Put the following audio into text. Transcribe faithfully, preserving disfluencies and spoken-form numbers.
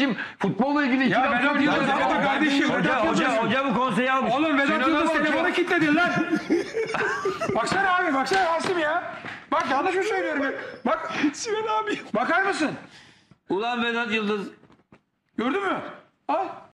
kim? Futbolla ilgili iki Ya laf Vedat söylüyor. Yıldız Ya ama kardeşim. Hoca, Vedat hoca, Yıldız. hoca bu konseyi almış. Oğlum Vedat Sinan'a Yıldız bak telefonu ya. kilitledin lan. Baksana abi, baksana Asım ya. Bak yanlış mı söylüyorum? Bak Sinan abi. Bakar mısın? Ulan Vedat Yıldız. Gördün mü? Al.